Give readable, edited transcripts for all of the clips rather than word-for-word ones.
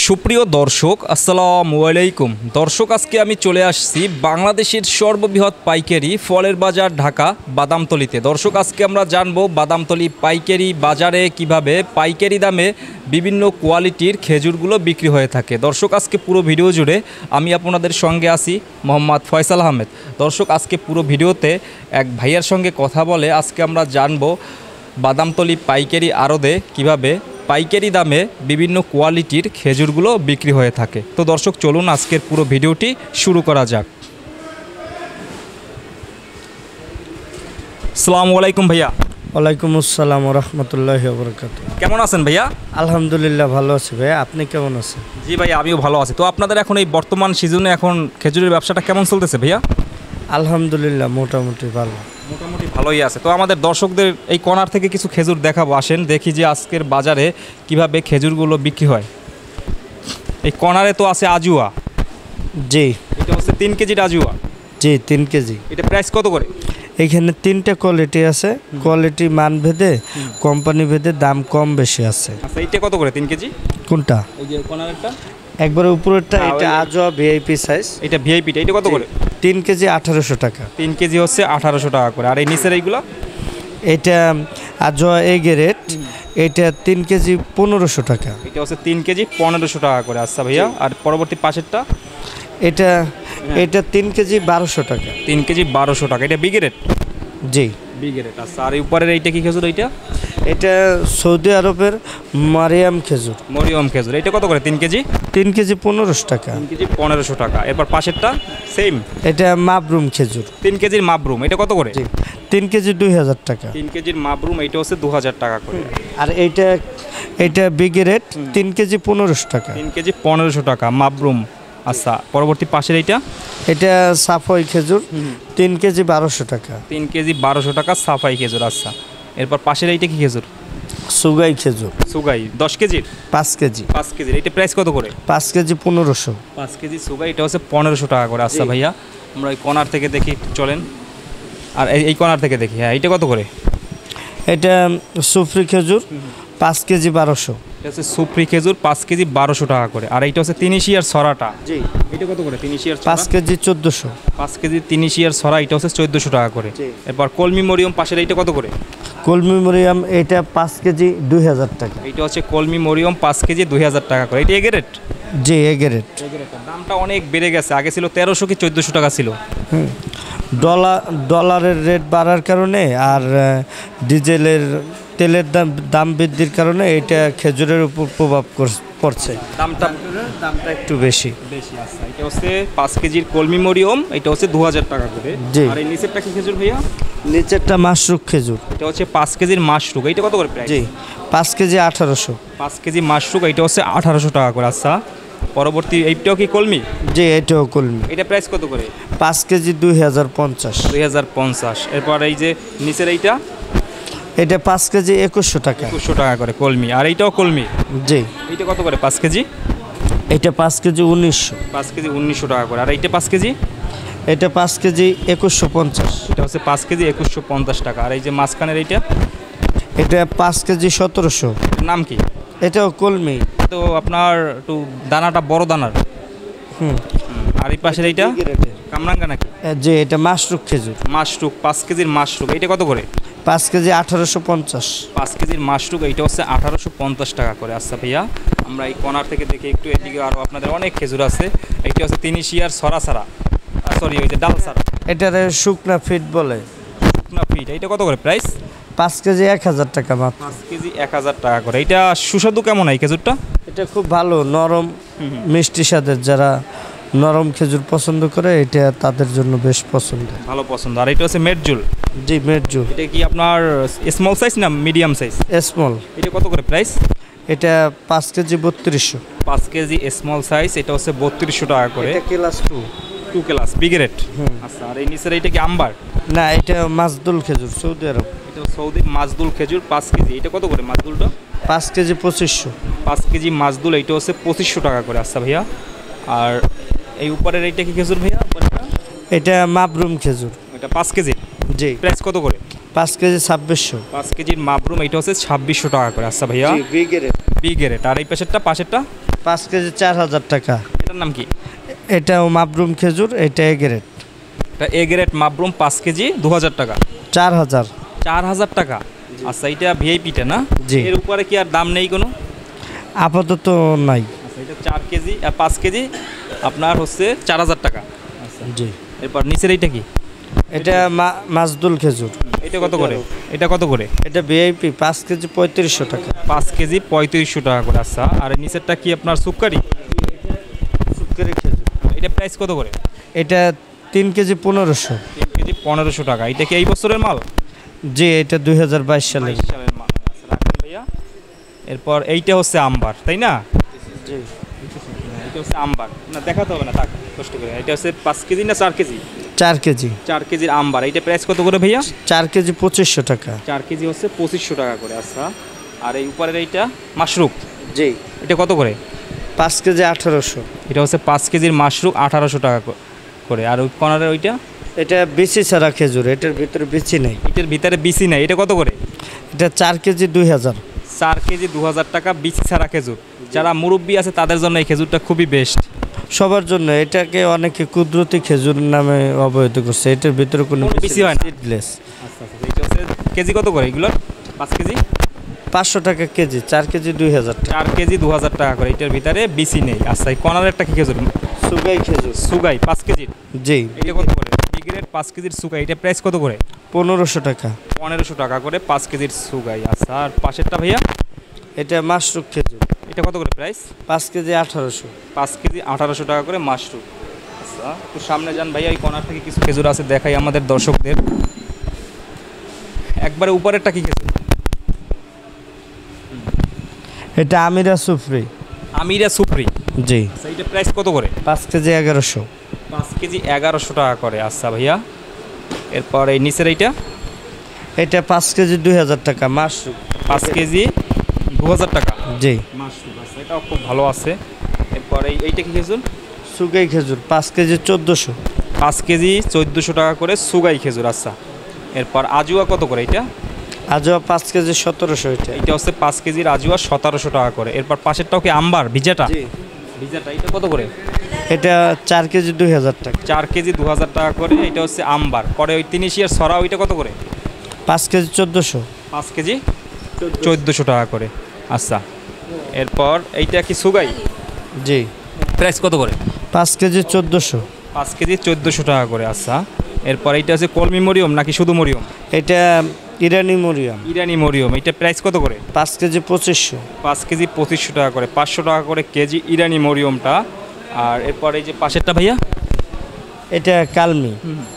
সুপ্রিয় দর্শক আসসালামু আলাইকুম। দর্শক, আজকে আমি চলে আসছি বাংলাদেশের সর্ববৃহৎ পাইকারি ফলের বাজার ঢাকা বাদামতলীতে। দর্শক, আজকে আমরা জানবো বাদামতলী পাইকারি বাজারে কিভাবে পাইকারি দামে বিভিন্ন কোয়ালিটির খেজুরগুলো বিক্রি হয়ে থাকে। দর্শক, আজকে পুরো ভিডিও জুড়ে আমি আপনাদের সঙ্গে আছি মোহাম্মদ ফয়সাল আহমেদ। দর্শক, আজকে পুরো ভিডিওতে এক ভাইয়ার সঙ্গে কথা বলে আজকে আমরা জানবো বাদামতলী পাইকারি আড়তে কিভাবে পাইকারি দামে বিভিন্ন কোয়ালিটির খেজুরগুলো বিক্রি হয়ে থাকে। তো দর্শক, চলুন আজকের পুরো ভিডিওটি শুরু করা যাক। আসসালামু আলাইকুম ভাইয়া। ওয়ালাইকুম আসসালাম রহমতুল্লাহি ওয়া বারাকাতুহু। কেমন আছেন ভাইয়া? আলহামদুলিল্লাহ ভালো আছি ভাইয়া, আপনি কেমন আছেন? জি ভাইয়া, আমিও ভালো আছি। তো আপনাদের এখন এই বর্তমান সিজনে এখন খেজুরের ব্যবসাটা কেমন চলতেছে ভাইয়া? আলহামদুলিল্লাহ মোটামুটি ভালো। মোটামুটি ভালোই আছে। তো আমাদের দর্শকদের এই কর্নার থেকে কিছু খেজুর দেখাবো, আসেন দেখি যে আজকের বাজারে কিভাবে খেজুরগুলো বিক্রি হয়। এই কর্নারে তো আছে আজুয়া। জি, এটা হচ্ছে 3 কেজির আজুয়া। জি 3 কেজি। এটা প্রাইস কত করে? এখানে 3টা কোয়ালিটি আছে, কোয়ালিটি মান ভেদে কোম্পানি ভেদে দাম কম বেশি আছে। আচ্ছা, এইটা কত করে 3 কেজি? কোনটা? এই যে কর্নারেরটা একবারে উপরেরটা, এটা আজওয়া ভিআইপি সাইজ। এটা ভিআইপিটা, এটা কত করে? 3 কেজি 1800 টাকা। 3 কেজি হচ্ছে 1800 টাকা করে। আর এই নিচের এইগুলো? এটা আজওয়া এ গ্রেড, এটা 3 কেজি 1500 টাকা। এটা হচ্ছে 3 কেজি 1500 টাকা করে। আচ্ছা ভাইয়া, আর পরবর্তী পাশেরটা? এটা 3 কেজি 1200 টাকা। 3 কেজি 1200 টাকা। এটা বি গ্রেড? জি বি গ্রেড। আচ্ছা, আর উপরের এইটা কি খেজুর? এইটা এটা সৌদি আরবের মারিয়াম খেজুর। মরিয়ম খেজুর। এটা কত করে 3 কেজি? 3 কেজি 1500 টাকা। 3 কেজি 1500 টাকা। এরপর পাশেরটা সেম? এটা মাবরুম খেজুর। 3 কেজির মাবরুম। এটা কত করে? জি 3 কেজি 2000 টাকা। 3 কেজির মাবরুম এইটা হচ্ছে 2000 টাকা করে। আর এইটা বিগ রেট 3 কেজি 1500 টাকা। 3 কেজি 1500 টাকা মাবরুম। আচ্ছা, পরবর্তী পাশের এইটা? এটা সাফাই খেজুর 3 কেজি 1200 টাকা। 3 কেজি 1200 টাকা সাফাই খেজুর। আচ্ছা, এরপর পাশের এইটা কি খেজুর? সুগাই খেজুর। সুগাই 10 কেজির? 5 কেজি। 5 কেজির। এটা প্রাইস কত করে? 5 কেজি 1500। 5 কেজি সুগাই, এটা হচ্ছে 1500 টাকা করে। আচ্ছা ভাইয়া, আমরা এই কর্নার থেকে দেখি, চলেন। আর এই কর্নার থেকে দেখি। হ্যাঁ, এইটা কত করে? এটা সুফরি খেজুর 5 কেজি 1200। এটা হচ্ছে সুপ্রি খেজুর 5 কেজি 1200 টাকা করে। আর এইটা হচ্ছে তিনিশিয়ার ছড়াটা। জি, এটা কত করে? তিনিশিয়ার 5 কেজি 1400। 5 কেজি তিনিশিয়ার ছড়া, এটা হচ্ছে 1400 টাকা করে। এরপর কলমি মরিয়ম পাশের এইটা কত করে? কলমি মরিয়াম এটা 5 কেজি 2000 টাকা। এইটা হচ্ছে কলমি মরিয়ম 5 কেজি 2000 টাকা করে। এটা a rate? G A grade. দামটা অনেক বেড়ে গেছে, আগে ছিল 1300 কি 1400 টাকা ছিল। ডলারের রেট বাড়ার কারণে আর ডিজেলের তেলের দাম বৃদ্ধির কারণে এটা খেজুরের উপর প্রভাব পড়ছে। দামটা একটু বেশি। আচ্ছা, এটা হচ্ছে 5 কেজির কলমি মরিয়ম, এটা হচ্ছে 2000 টাকা করে। জি। আর এই নিচেরটা কি খেজুর ভাইয়া? নিচেরটা মাশরুক খেজুর। এটা হচ্ছে 5 কেজির মাশরুক। এটা কত করে প্রাইস? জি 5 কেজি 1800। 5 কেজি মাশরুক, এটা হচ্ছে 1800 টাকা করে। আচ্ছা, পরবর্তী এইটাও কি কলমি? জি এটাও কলমি। এটা প্রাইস কত করে? 5 কেজি 2050। 2050। এরপর এই যে নিচের এইটা? এটা 5 কেজি 2100 টাকা। 2100 টাকা করে কলমি। আর এইটাও কলমি? জি। এইটা কত করে 5 কেজি? এটা 5 কেজি 1900। 5 কেজি 1900 টাকা করে। আর এইটা 5 কেজি? এটা 5 কেজি 2150। এটা হচ্ছে 5 কেজি 2150 টাকা। আর এই যে মাঝখানের এইটা? এটা 5 কেজি 1700। নাম কি? এটাও কলমি। তো আপনার একটু দানাটা বড় দানার। আর এই পাশের এইটা কামরাঙ্গা নাকি? জি এটা মাশরুক খেজুর। মাশরুক 5 কেজির মাশরুক। এইটা কত করে? 5 কেজি 1850। 5 কেজির মাশরুক, এইটা হচ্ছে 1850 টাকা করে। আচ্ছা ভাইয়া, আমরা এই কর্নার থেকে দেখি একটু, এদিকে আরও আপনাদের অনেক খেজুর আছে। এইটা হচ্ছে তিনিশিয়ার ছড়া ছাড়া, সরি ওই যে ডাল ছাড়া। এটারে শুকনা ফিট বলে। শুকনা ফিট। এইটা কত করে প্রাইস? 5 কেজি 1000 টাকা মাত্র। 5 কেজি 1000 টাকা করে। এইটা সুস্বাদু কেমন এই খেজুরটা? এটা খুব ভালো, নরম মিষ্টি স্বাদের। যারা নরম খেজুর পছন্দ করে এটা তাদের জন্য বেশ পছন্দ, ভালো পছন্দ। আর এটা হচ্ছে মেটজুল। জি মেটজুল। এটা কি আপনার স্মল সাইজ না মিডিয়াম সাইজ? স্মল। এটা কত করে প্রাইস? এটা 5 কেজি 3200। 5 কেজি স্মল সাইজ, এটা হচ্ছে 3200 টাকা করে। এটা ক্লাস 2 ক্লাস বি গ্রেড। আচ্ছা, আর এই নিচের এইটা কি আম্বার? না এটা মাজদুল খেজুর, সৌদি আরব। এটা সৌদি মাজদুল খেজুর 5 কেজি। এটা কত করে মাজদুলটা? 5 কেজি 2500। 5 কেজি মাজদুল, এইটা হচ্ছে 2500 টাকা করে। আচ্ছা ভাইয়া, আর এই উপরের এইটা কি খেজুর ভাইয়া? এটা মাবরুম খেজুর। এটা 5 কেজি। জি। প্রাইস কত করে? 5 কেজি 2600। 5 কেজির মাবরুম, এইটা হচ্ছে 2600 টাকা করে। আচ্ছা ভাইয়া, জি বি গ্রেড। B grade. আর এই পাশেরটা? 5 কেজি 4000 টাকা। এটার নাম কি? এটাও মাবরুম খেজুর, এটা এ গ্রেড। এটা এ গ্রেড মাবরুম 5 কেজি 2000 টাকা। 4000। 4000 টাকা। আচ্ছা এটা ভিআইপিটা না? জি। এর উপরে কি আর দাম নেই কোনো? আপাতত নাই। আচ্ছা এটা 4 কেজি 5 কেজি আপনার হচ্ছে 4000 টাকা। আচ্ছা জি। এরপর নিচের এইটা কি? এটা মাজদুল খেজুর। এটা কত করে? এটা কত করে? এটা ভিআইপি 5 কেজি 3500 টাকা। 5 কেজি 3500 টাকা করে। আচ্ছা আর এই নিচেরটা কি আপনার সুক্কারি? সুক্কারি খেজুর। এটা প্রাইস কত করে? এটা 3 কেজি 1500। 3 কেজি 1500 টাকা। এটা কি এই বছরের মাল? জি, এটা 2022 সালের। 22 সালের মাল। আচ্ছা রাখেন ভাইয়া। এরপর এইটা হচ্ছে আম্বার তাই না? জি। এটা হচ্ছে আম্বার না, দেখাতে হবে না, থাক কষ্ট করে। এটা হচ্ছে 5 কেজি না 4 কেজি? 4 কেজি। 4 কেজির আম্বার। এইটা প্রাইস কত করে ভাইয়া? 4 কেজি 2500 টাকা। 4 কেজি হচ্ছে 2500 টাকা করে। আচ্ছা আর এই উপরের এইটা মাশরুম, জি। এটা কত করে? 5 কেজি 1800। এটা হচ্ছে 5 কেজির মাশরুম 1800 টাকা করে। আর ওই কর্নারের ওইটা? এটা বিচি ছাড়া খেজুর, এটার ভিতরে বিচি নেই। এটার ভিতরে বিচি নাই। এটা কত করে? এটা 4 কেজি 2000। 4 কেজি 2000 টাকা বিচি ছাড়া খেজুর। যারা মুরব্বী আছে তাদের জন্য এই খেজুরটা খুবই বেস্ট। সবার জন্য। এটাকে অনেকে কুদরতি খেজুর নামে অবহিত করছে। এটার ভিতরে কোনো বিচি হয় না। সিডলেস। আচ্ছা আচ্ছা এটা হচ্ছে কেজি কত করে এগুলো? 5 কেজি 500 টাকা কেজি। 4 কেজি 2000 টাকা। 4 কেজি 2000 টাকা করে। এটার ভিতরে বিচি নেই। আচ্ছা এই কর্নারেরটা কি খেজুর? সুগাই খেজুর। সুগাই 5 কেজি। জি। এটা কত করে? বি গ্রেড 5 কেজির সুগাই। এটা প্রাইস কত করে? 1500 টাকা। 1500 টাকা করে 5 কেজির সুগাই। আচ্ছা আর পাশেরটা ভাইয়া? এটা মাশরুম খেজুর। এটা কত করে প্রাইস? 5 কেজি 1800। 5 কেজি 1800 টাকা করে মাশরুম। আচ্ছা একটু সামনে যান ভাইয়া, এই কর্নার থেকে কিছু খেজুর আছে দেখাই আমাদের দর্শকদের। একবারে উপরেরটা কি খেজুর? এটা আমিরা সুফরি। আমিরা সুপ্রি। জি। আচ্ছা এটা প্রাইস কত করে? 5 কেজি 1100। 5 কেজি 1100 টাকা করে। আচ্ছা ভাইয়া এরপর এই নিচের এইটা? এটা 5 কেজি 2000 টাকা মাশরুম। 5 কেজি 2000 টাকা জি। মাশরুম। আচ্ছা এটাও খুব ভালো আছে। এরপর এইটা কি খেজুর? সুগাই খেজুর 5 কেজি 1400। 5 কেজি 1400 টাকা করে সুগাই খেজুর। আচ্ছা এরপর আজুয়া কত করে এটা? আজও 5 কেজি 1700। এটা এটা হচ্ছে 5 কেজির আজুয়া 1700 টাকা করে। এরপর পাশেরটাও কি আম্বার ভিজাটা? জি। ভিজাটা এটা কত করে? এটা 4 কেজি 2000 টাকা। 4 কেজি 2000 টাকা করে। এটা হচ্ছে আম্বার। পরে ওই তিনিশিয়ার সরা ওইটা কত করে? 5 কেজি 1400। 5 কেজি 1400 টাকা করে। আচ্ছা এরপর এইটা কি সুগাই? জি। প্রাইস কত করে? 5 কেজি 1400। 5 কেজি 1400 টাকা করে। আচ্ছা এরপর এইটা হচ্ছে কলমি মরিয়ম নাকি শুধু মরিয়ম? এটা ইরানি মরিয়াম। ইরানি মরিয়ম। এটা প্রাইস কত করে? 5 কেজি 2500। 5 কেজি 2500 টাকা করে। 500 টাকা করে কেজি ইরানি মরিয়মটা। আর এরপর এই যে পাশেরটা ভাইয়া? এটা কালমি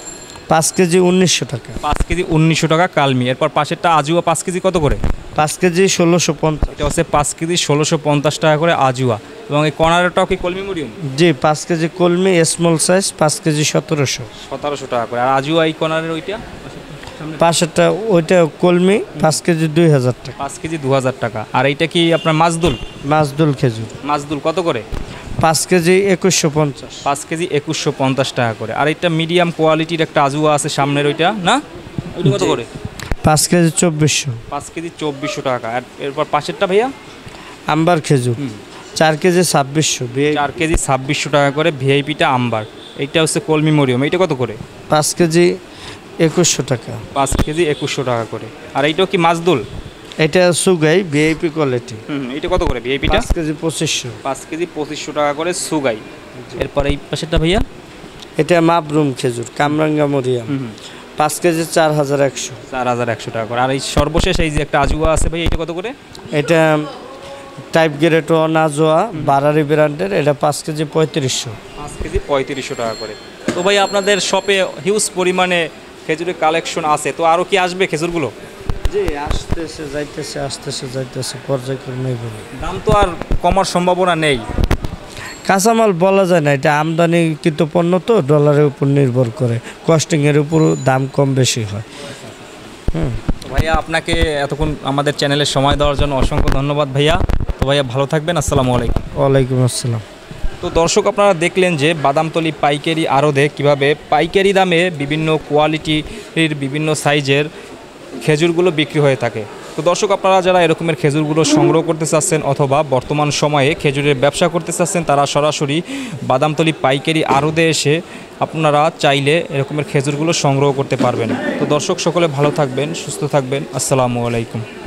5 কেজি 1900 টাকা। 5 কেজি 1900 টাকা কালমি। এরপর পাশেরটা আজুয়া 5 কেজি কত করে? 5 কেজি 1650। এটা হচ্ছে 5 কেজি 1650 টাকা করে আজুয়া। এবং এই কর্নারটাও কি কলমি মরিয়ম? জি। 5 কেজি কলমি স্মল সাইজ 5 কেজি 1700। 1700 টাকা করে। আর আজুয়া এই কর্নারের ওইটা? পাশেরটা ওইটা কলমি 5 কেজি 2000 টাকা। 5 কেজি 2000 টাকা। আর এইটা কি আপনার মাজদুল? মাজদুল খেজুর মাজদুল কত করে? 5 কেজি 2150। 5 কেজি 2150 টাকা করে। আর এটা মিডিয়াম কোয়ালিটির একটা আজুয়া আছে সামনের ওইটা না? ওইটা কত করে? 5 কেজি 2400। 5 কেজি 2400 টাকা। আর এরপর পাশেরটা ভাইয়া? আম্বার খেজুর 4 কেজি 2600। 4 কেজি 2600 টাকা করে ভিআইপিটা আম্বার। এইটা হচ্ছে কলমি মরিয়ম। এইটা কত করে? 5 কেজি 2100 টাকা। 5 কেজি 2100 টাকা করে। আর এইটাও কি মাজদুল? এটা সুগাই ভিআইপি কোয়ালিটি। এইটা কত করে ভিআইপিটা? 5 কেজি 2500। 5 কেজি 2500 টাকা করে সুগাই। এরপর এই পাশেরটা ভাইয়া? এটা মাবরুম খেজুর কামরাঙ্গা মরিয়াম 5 কেজি 4100। 4100 টাকা করে। আর এই সর্বশেষ এই যে একটা আজুয়া আছে ভাই, এটা কত করে? এটা টাইপ গ্রেড নাজোয়া বারারি ব্র্যান্ডের। এটা 5 কেজি 3500। 5 কেজি 3500 টাকা করে। তো ভাই আপনাদের শপে হিউজ পরিমাণে খেজুরের কালেকশন আছে, তো আরও কি আসবে খেজুরগুলো? জি, আসতেছে যাইতেছে পর্যায়ক্রমে বলি। দাম তো আর কমার সম্ভাবনা নেই। কাঁচামাল বলা যায় না, এটা আমদানিকৃত পণ্য তো ডলারের উপর নির্ভর করে, কস্টিংয়ের উপর দাম কম বেশি হয়। ভাইয়া আপনাকে এতক্ষণ আমাদের চ্যানেলের সময় দেওয়ার জন্য অসংখ্য ধন্যবাদ ভাইয়া। তো ভাইয়া ভালো থাকবেন। আসসালামু আলাইকুম। ওয়ালাইকুম আসসালাম। তো দর্শক আপনারা দেখলেন যে বাদামতলী পাইকারি আড়তে কীভাবে পাইকারি দামে বিভিন্ন কোয়ালিটির বিভিন্ন সাইজের খেজুরগুলো বিক্রি হয়ে থাকে। তো তো দর্শক, আপনারা যারা এরকমের খেজুরগুলো সংগ্রহ করতে চাচ্ছেন অথবা বর্তমান সময়ে খেজুরের ব্যবসা করতে চাচ্ছেন, তারা সরাসরি বাদামতলী পাইকারি আড়তে এসে আপনারা চাইলে এরকমের খেজুরগুলো সংগ্রহ করতে পারবেন। তো দর্শক, সকলে ভালো থাকবেন, সুস্থ থাকবেন। আসসালামু আলাইকুম।